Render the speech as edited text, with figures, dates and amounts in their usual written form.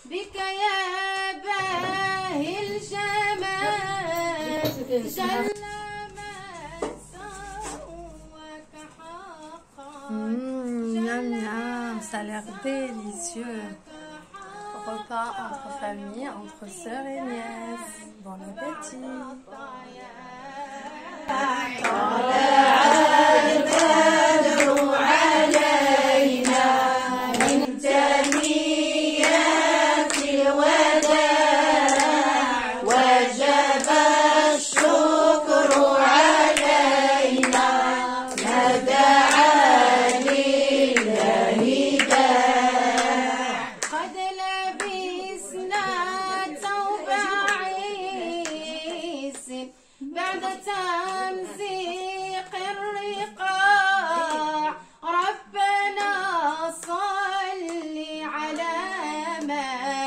بك يا باهي الجمال جل من سواك حقا. Miam miam, ça a l'air délicieux. Repas entre famille, entre sœurs et nièces. Bon appétit. بعد تمزيق الرقاع ربنا صل على من